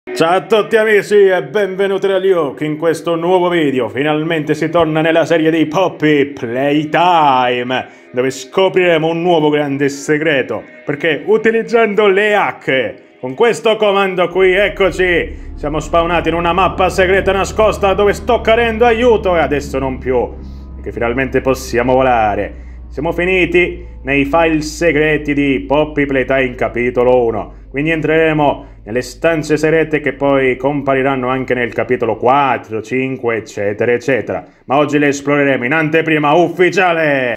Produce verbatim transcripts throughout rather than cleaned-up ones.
Ciao a tutti amici e benvenuti da Luke. In questo nuovo video finalmente si torna nella serie di Poppy Playtime, dove scopriremo un nuovo grande segreto, perché utilizzando le hack, con questo comando qui, eccoci, siamo spawnati in una mappa segreta nascosta dove sto carendo aiuto e adesso non più, perché finalmente possiamo volare. Siamo finiti nei file segreti di Poppy Playtime capitolo uno, quindi entreremo nelle stanze segrete che poi compariranno anche nel capitolo quattro, cinque, eccetera, eccetera. Ma oggi le esploreremo in anteprima ufficiale!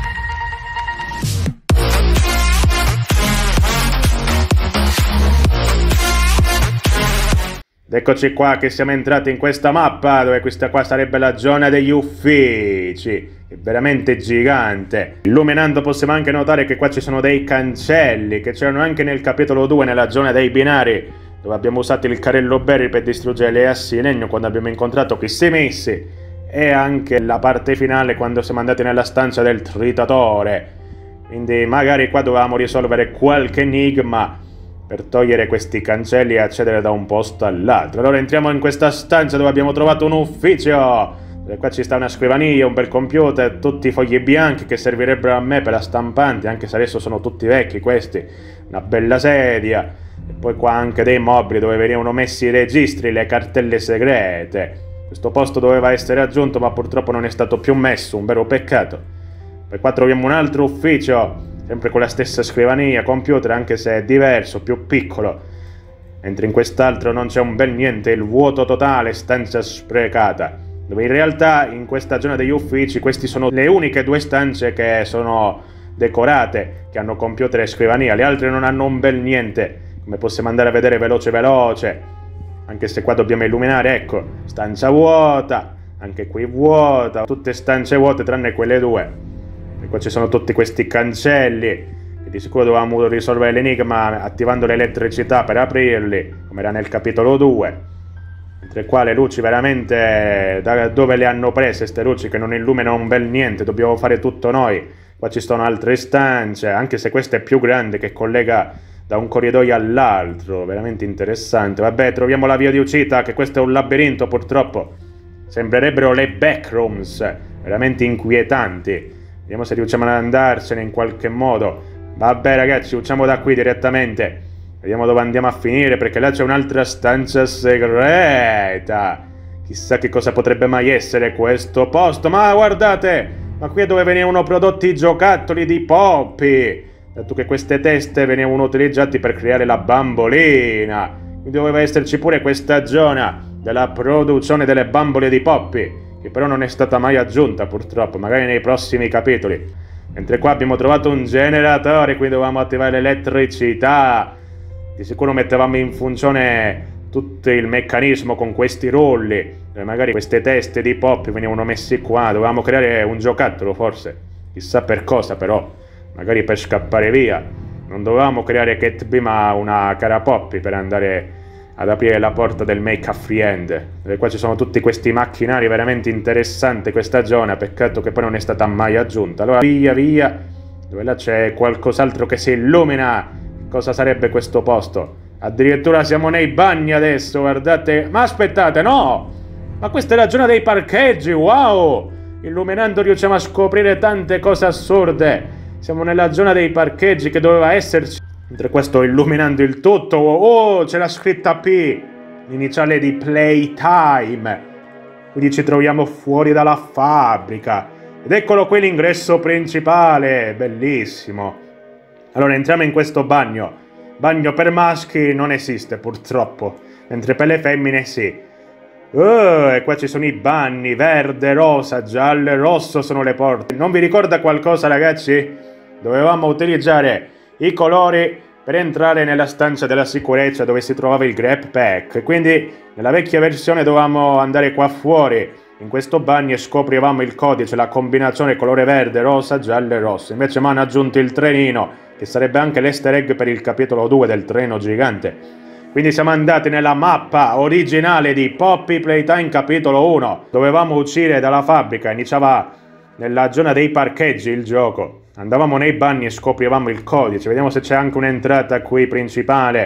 Ed eccoci qua che siamo entrati in questa mappa, dove questa qua sarebbe la zona degli uffici. È veramente gigante. Illuminando possiamo anche notare che qua ci sono dei cancelli, che c'erano anche nel capitolo due, nella zona dei binari, dove abbiamo usato il carrello Berry per distruggere le assi di legno quando abbiamo incontrato questi messi. E anche la parte finale quando siamo andati nella stanza del tritatore. Quindi magari qua dovevamo risolvere qualche enigma per togliere questi cancelli e accedere da un posto all'altro. Allora entriamo in questa stanza dove abbiamo trovato un ufficio. E qua ci sta una scrivania, un bel computer, tutti i fogli bianchi che servirebbero a me per la stampante, anche se adesso sono tutti vecchi questi. Una bella sedia. E poi qua anche dei mobili dove venivano messi i registri, le cartelle segrete. Questo posto doveva essere aggiunto ma purtroppo non è stato più messo, un vero peccato. Poi qua troviamo un altro ufficio, sempre con la stessa scrivania, computer, anche se è diverso, più piccolo. Mentre in quest'altro non c'è un bel niente, il vuoto totale, stanza sprecata. Dove in realtà in questa zona degli uffici queste sono le uniche due stanze che sono decorate, che hanno computer e scrivania. Le altre non hanno un bel niente, come possiamo andare a vedere veloce veloce. Anche se qua dobbiamo illuminare, ecco, stanza vuota, anche qui vuota, tutte stanze vuote tranne quelle due. E qua ci sono tutti questi cancelli, che di sicuro dovevamo risolvere l'enigma attivando l'elettricità per aprirli, come era nel capitolo due. Mentre qua le luci veramente, da dove le hanno prese queste luci che non illuminano un bel niente, dobbiamo fare tutto noi. Qua ci sono altre stanze, anche se questa è più grande, che collega da un corridoio all'altro, veramente interessante. Vabbè, troviamo la via di uscita, che questo è un labirinto purtroppo. Sembrerebbero le backrooms, veramente inquietanti. Vediamo se riusciamo ad andarsene in qualche modo. Vabbè ragazzi, usciamo da qui direttamente. Vediamo dove andiamo a finire, perché là c'è un'altra stanza segreta. Chissà che cosa potrebbe mai essere questo posto. Ma guardate, ma qui è dove venivano prodotti i giocattoli di Poppy, dato che queste teste venivano utilizzate per creare la bambolina. Quindi doveva esserci pure questa zona della produzione delle bambole di Poppy, che però non è stata mai aggiunta purtroppo, magari nei prossimi capitoli. Mentre qua abbiamo trovato un generatore, quindi dovevamo attivare l'elettricità. Di sicuro mettevamo in funzione tutto il meccanismo con questi rolli, e magari queste teste di Poppy venivano messi qua. Dovevamo creare un giocattolo forse, chissà per cosa però, magari per scappare via. Non dovevamo creare Cat B ma una cara Poppy per andare ad aprire la porta del Make a Friend. E qua ci sono tutti questi macchinari, veramente interessante questa zona, peccato che poi non è stata mai aggiunta. Allora via via, dove là c'è qualcos'altro che si illumina. Cosa sarebbe questo posto? Addirittura siamo nei bagni adesso, guardate. Ma aspettate, no! Ma questa è la zona dei parcheggi, wow! Illuminando riusciamo a scoprire tante cose assurde. Siamo nella zona dei parcheggi che doveva esserci. Mentre qua sto illuminando il tutto, oh, c'è la scritta P, l'iniziale di Playtime. Quindi ci troviamo fuori dalla fabbrica. Ed eccolo qui l'ingresso principale, bellissimo. Allora entriamo in questo bagno. Bagno per maschi non esiste purtroppo, mentre per le femmine sì. Oh, e qua ci sono i bagni, verde, rosa, giallo e rosso sono le porte. Non vi ricorda qualcosa ragazzi? Dovevamo utilizzare i colori per entrare nella stanza della sicurezza dove si trovava il grab pack. Quindi nella vecchia versione dovevamo andare qua fuori in questo bagno e scoprivamo il codice, la combinazione colore verde, rosa, giallo e rosso. Invece mi hanno aggiunto il trenino, che sarebbe anche l'easter egg per il capitolo due del treno gigante. Quindi siamo andati nella mappa originale di Poppy Playtime capitolo uno. Dovevamo uscire dalla fabbrica, iniziava nella zona dei parcheggi il gioco. Andavamo nei bagni e scoprivamo il codice. Vediamo se c'è anche un'entrata qui principale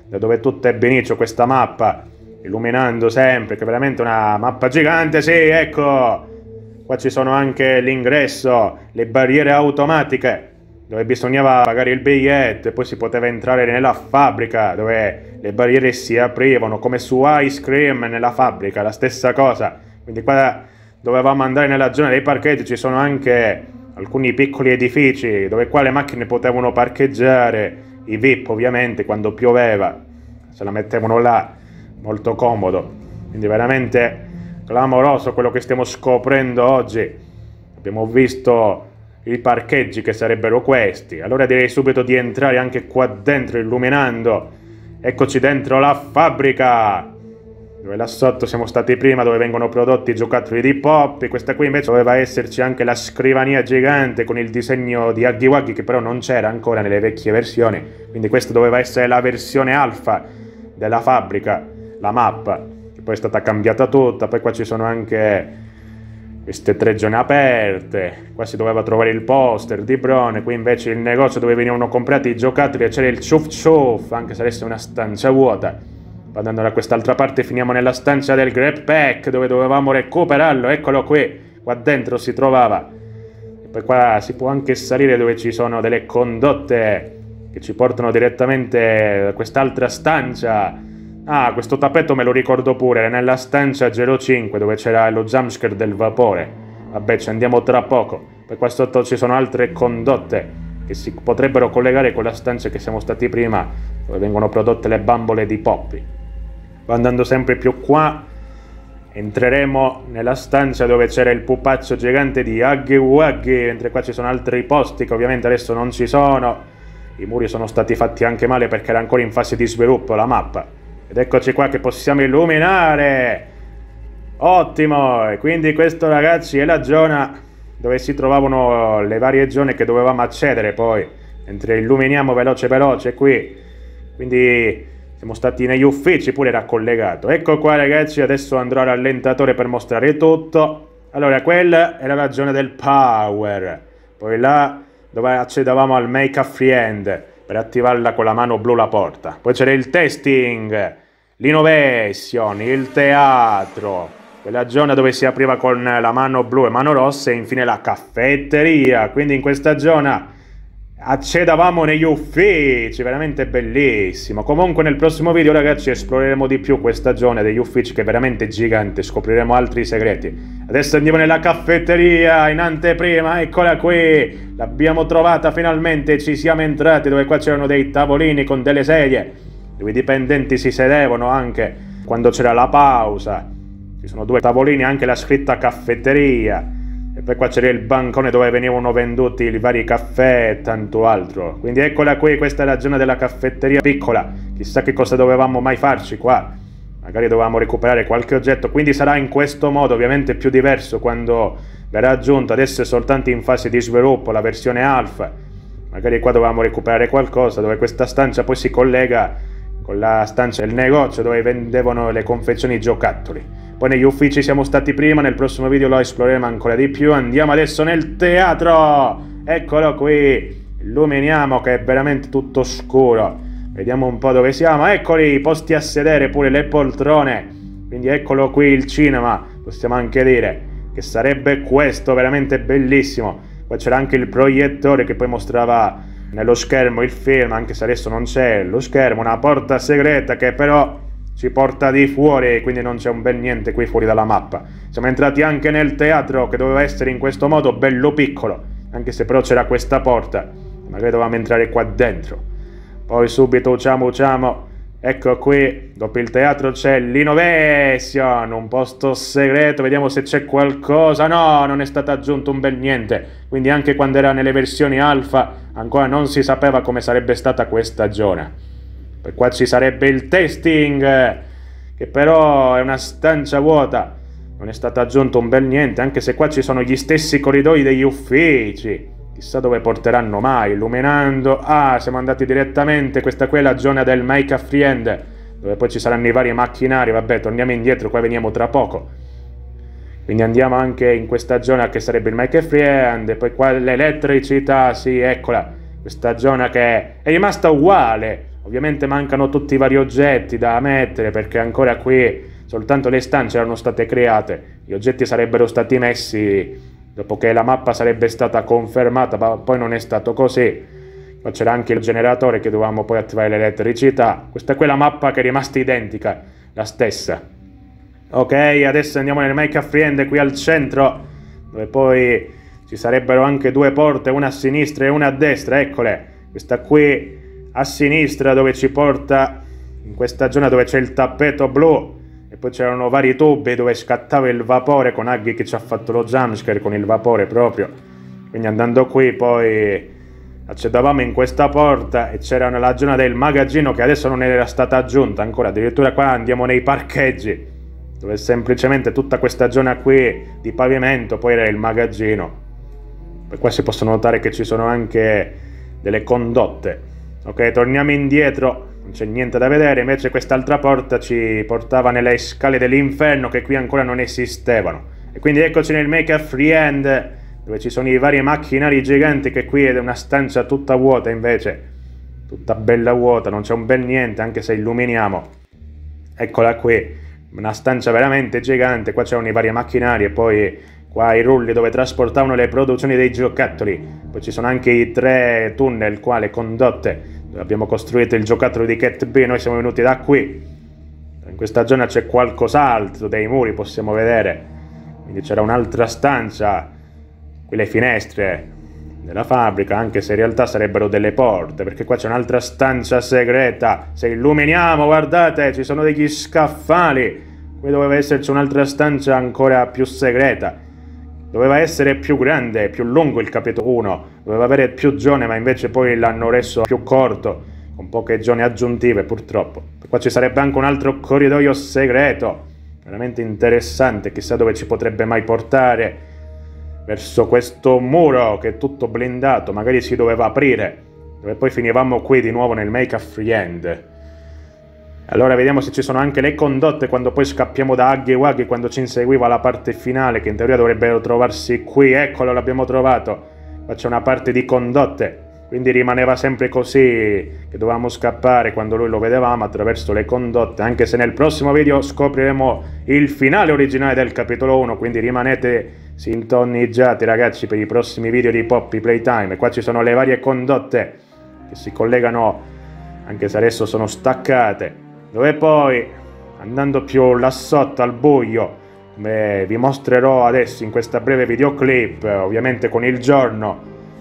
da dove tutto ebbe inizio questa mappa, illuminando sempre, che è veramente una mappa gigante. Sì, ecco, qua ci sono anche l'ingresso, le barriere automatiche, dove bisognava pagare il biglietto e poi si poteva entrare nella fabbrica, dove le barriere si aprivano, come su Ice Cream nella fabbrica, la stessa cosa. Quindi qua dovevamo andare nella zona dei parcheggi, ci sono anche alcuni piccoli edifici, dove qua le macchine potevano parcheggiare, i V I P ovviamente quando pioveva, se la mettevano là, molto comodo. Quindi veramente clamoroso quello che stiamo scoprendo oggi. Abbiamo visto i parcheggi che sarebbero questi, allora direi subito di entrare anche qua dentro illuminando. Eccoci dentro la fabbrica, dove là sotto siamo stati prima, dove vengono prodotti i giocattoli di Poppy. Questa qui invece doveva esserci anche la scrivania gigante con il disegno di Huggy Wuggy, che però non c'era ancora nelle vecchie versioni, quindi questa doveva essere la versione alfa della fabbrica, la mappa, che poi è stata cambiata tutta. Poi qua ci sono anche queste tre zone aperte, qua si doveva trovare il poster di Bron, qui invece il negozio dove venivano comprati i giocattoli e c'era il ciuff ciuff, anche se adesso è una stanza vuota. Andando da quest'altra parte finiamo nella stanza del Grab Pack, dove dovevamo recuperarlo, eccolo qui, qua dentro si trovava. E poi qua si può anche salire, dove ci sono delle condotte che ci portano direttamente da quest'altra stanza. Ah, questo tappeto me lo ricordo pure, era nella stanza zero cinque dove c'era lo jumpscare del vapore. Vabbè, ci andiamo tra poco. Poi qua sotto ci sono altre condotte che si potrebbero collegare con la stanza che siamo stati prima, dove vengono prodotte le bambole di Poppy. Andando sempre più qua, entreremo nella stanza dove c'era il pupazzo gigante di Huggy Wuggy, mentre qua ci sono altri posti che ovviamente adesso non ci sono. I muri sono stati fatti anche male perché era ancora in fase di sviluppo la mappa. Ed eccoci qua che possiamo illuminare. Ottimo! E quindi questo, ragazzi, è la zona dove si trovavano le varie zone che dovevamo accedere poi, mentre illuminiamo veloce veloce qui. Quindi siamo stati negli uffici, pure era collegato. Ecco qua, ragazzi, adesso andrò al rallentatore per mostrare tutto. Allora, quella era la zona del power. Poi là dove accedevamo al Make a Friend per attivarla con la mano blu la porta. Poi c'era il testing, l'innovation, il teatro, quella zona dove si apriva con la mano blu e mano rossa, e infine la caffetteria. Quindi in questa zona accedavamo negli uffici, veramente bellissimo. Comunque nel prossimo video, ragazzi, esploreremo di più questa zona degli uffici, che è veramente gigante, scopriremo altri segreti. Adesso andiamo nella caffetteria in anteprima, eccola qui, l'abbiamo trovata finalmente, ci siamo entrati, dove qua c'erano dei tavolini con delle sedie, dove i dipendenti si sedevano anche quando c'era la pausa. Ci sono due tavolini, anche la scritta caffetteria. E poi qua c'era il bancone dove venivano venduti i vari caffè e tanto altro. Quindi eccola qui, questa è la zona della caffetteria piccola. Chissà che cosa dovevamo mai farci qua. Magari dovevamo recuperare qualche oggetto. Quindi sarà in questo modo, ovviamente più diverso quando verrà aggiunto. Adesso è soltanto in fase di sviluppo, la versione alfa. Magari qua dovevamo recuperare qualcosa, dove questa stanza poi si collega con la stanza del negozio dove vendevano le confezioni giocattoli. Poi negli uffici siamo stati prima, nel prossimo video lo esploreremo ancora di più. Andiamo adesso nel teatro, eccolo qui, illuminiamo che è veramente tutto scuro. Vediamo un po' dove siamo, eccoli i posti a sedere, pure le poltrone. Quindi eccolo qui il cinema, possiamo anche dire che sarebbe questo, veramente bellissimo. Qua c'era anche il proiettore che poi mostrava nello schermo il film, anche se adesso non c'è lo schermo. Una porta segreta che però ci porta di fuori, quindi non c'è un bel niente qui fuori dalla mappa. Siamo entrati anche nel teatro, che doveva essere in questo modo bello piccolo, anche se però c'era questa porta, magari dovevamo entrare qua dentro. Poi subito uciamo uciamo, ecco qui, dopo il teatro c'è l'innovation, un posto segreto, vediamo se c'è qualcosa. No, non è stato aggiunto un bel niente, quindi anche quando era nelle versioni alfa ancora non si sapeva come sarebbe stata questa zona. Poi qua ci sarebbe il testing, che però è una stanza vuota, non è stato aggiunto un bel niente, anche se qua ci sono gli stessi corridoi degli uffici. Chissà dove porteranno mai, illuminando. Ah, siamo andati direttamente, questa qui è la zona del Make a Friend, dove poi ci saranno i vari macchinari. Vabbè, torniamo indietro, qua veniamo tra poco. Quindi andiamo anche in questa zona che sarebbe il Make a Friend, e poi qua l'elettricità, sì, eccola, questa zona che è rimasta uguale. Ovviamente mancano tutti i vari oggetti da mettere, perché ancora qui soltanto le stanze erano state create. Gli oggetti sarebbero stati messi dopo che la mappa sarebbe stata confermata, ma poi non è stato così. Qua c'era anche il generatore che dovevamo poi attivare l'elettricità. Questa è quella mappa che è rimasta identica, la stessa. Ok, adesso andiamo nel Make a Friend qui al centro, dove poi ci sarebbero anche due porte, una a sinistra e una a destra, eccole. Questa qui a sinistra dove ci porta in questa zona dove c'è il tappeto blu, e poi c'erano vari tubi dove scattava il vapore, con Huggy che ci ha fatto lo jumpscare con il vapore proprio. Quindi andando qui poi accedevamo in questa porta e c'era la zona del magazzino che adesso non era stata aggiunta ancora. Addirittura qua andiamo nei parcheggi, dove semplicemente tutta questa zona qui di pavimento poi era il magazzino. Poi qua si possono notare che ci sono anche delle condotte. Ok, torniamo indietro, non c'è niente da vedere. Invece quest'altra porta ci portava nelle scale dell'inferno, che qui ancora non esistevano. E quindi eccoci nel Make a Friend, dove ci sono i vari macchinari giganti, che qui è una stanza tutta vuota invece, tutta bella vuota, non c'è un bel niente, anche se illuminiamo. Eccola qui, una stanza veramente gigante. Qua c'erano i vari macchinari e poi qua i rulli dove trasportavano le produzioni dei giocattoli. Poi ci sono anche i tre tunnel qua, le condotte, dove abbiamo costruito il giocattolo di Cat B. Noi siamo venuti da qui. In questa zona c'è qualcos'altro, dei muri possiamo vedere. Quindi c'era un'altra stanza, quelle finestre della fabbrica, anche se in realtà sarebbero delle porte, perché qua c'è un'altra stanza segreta. Se illuminiamo, guardate, ci sono degli scaffali. Qui doveva esserci un'altra stanza ancora più segreta. Doveva essere più grande, più lungo il capitolo uno, doveva avere più zone, ma invece poi l'hanno reso più corto, con poche zone aggiuntive purtroppo. Qua ci sarebbe anche un altro corridoio segreto, veramente interessante, chissà dove ci potrebbe mai portare, verso questo muro che è tutto blindato, magari si doveva aprire, dove poi finivamo qui di nuovo nel Make a Friend. Allora vediamo se ci sono anche le condotte quando poi scappiamo da Huggy Wuggy, quando ci inseguiva la parte finale, che in teoria dovrebbero trovarsi qui. Eccolo, l'abbiamo trovato. Qua c'è una parte di condotte, quindi rimaneva sempre così, che dovevamo scappare quando lui lo vedevamo attraverso le condotte, anche se nel prossimo video scopriremo il finale originale del capitolo uno, quindi rimanete sintonizzati ragazzi per i prossimi video di Poppy Playtime. Qua ci sono le varie condotte che si collegano, anche se adesso sono staccate, dove poi, andando più là sotto al buio, come vi mostrerò adesso in questa breve videoclip, ovviamente con il giorno,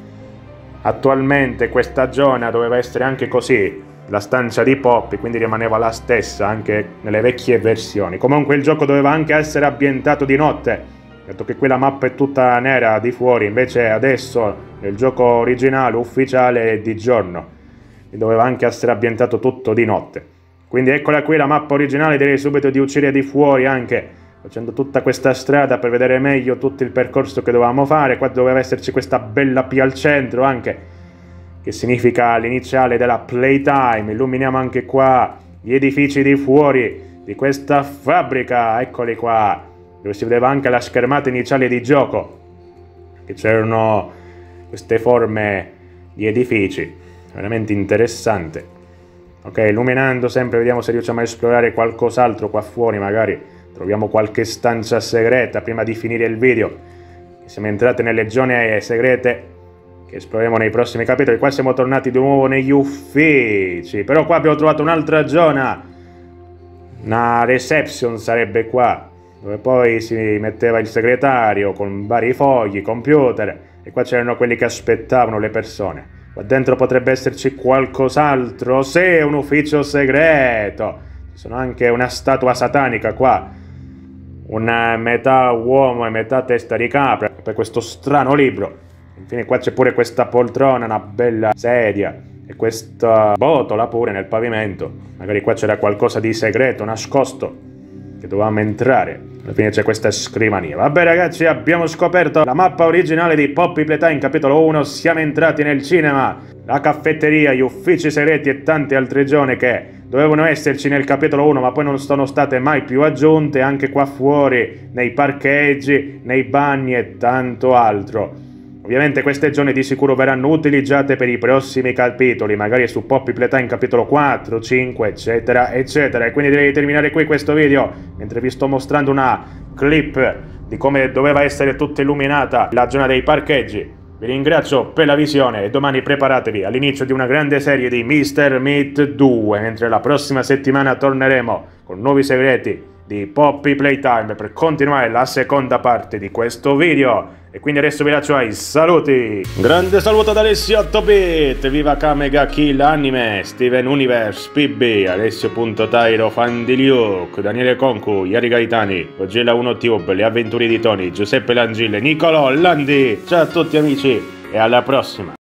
attualmente questa zona doveva essere anche così, la stanza di Poppy, quindi rimaneva la stessa anche nelle vecchie versioni. Comunque il gioco doveva anche essere ambientato di notte, dato che qui la mappa è tutta nera di fuori, invece adesso nel gioco originale ufficiale è di giorno, e doveva anche essere ambientato tutto di notte. Quindi eccola qui la mappa originale, direi subito di uscire di fuori anche, facendo tutta questa strada per vedere meglio tutto il percorso che dovevamo fare. Qua doveva esserci questa bella P al centro anche, che significa l'iniziale della Playtime. Illuminiamo anche qua gli edifici di fuori di questa fabbrica, eccoli qua, dove si vedeva anche la schermata iniziale di gioco, che c'erano queste forme di edifici, veramente interessante. Ok, illuminando sempre, vediamo se riusciamo a esplorare qualcos'altro qua fuori, magari troviamo qualche stanza segreta prima di finire il video. Siamo entrati nelle zone segrete che esploreremo nei prossimi capitoli. Qua siamo tornati di nuovo negli uffici, però qua abbiamo trovato un'altra zona, una reception sarebbe qua, dove poi si metteva il segretario con vari fogli, computer, e qua c'erano quelli che aspettavano le persone. Qua dentro potrebbe esserci qualcos'altro. Sì, un ufficio segreto. Ci sono anche una statua satanica qua, una metà uomo e metà testa di capra, per questo strano libro. Infine qua c'è pure questa poltrona, una bella sedia, e questa botola pure nel pavimento. Magari qua c'era qualcosa di segreto, nascosto, che dovevamo entrare. Alla fine c'è questa scrivania. Vabbè ragazzi, abbiamo scoperto la mappa originale di Poppy Playtime capitolo uno. Siamo entrati nel cinema, la caffetteria, gli uffici segreti e tante altre zone che dovevano esserci nel capitolo uno, ma poi non sono state mai più aggiunte. Anche qua fuori, nei parcheggi, nei bagni e tanto altro. Ovviamente queste zone di sicuro verranno utilizzate per i prossimi capitoli, magari su Poppy Playtime capitolo quattro, cinque, eccetera, eccetera. E quindi direi di terminare qui questo video, mentre vi sto mostrando una clip di come doveva essere tutta illuminata la zona dei parcheggi. Vi ringrazio per la visione e domani preparatevi all'inizio di una grande serie di mister Meat due, mentre la prossima settimana torneremo con nuovi segreti di Poppy Playtime per continuare la seconda parte di questo video. E quindi adesso vi lascio ai saluti. Grande saluto ad Alessio otto bit, viva Kamega Kill Anime, Steven Universe, P B, Alessio.Tairo, Fan di Luke, Daniele Concu, Iari Gaetani, Gogella uno Tube, Le Avventure di Tony, Giuseppe Langille, Nicolò Landi. Ciao a tutti amici e alla prossima.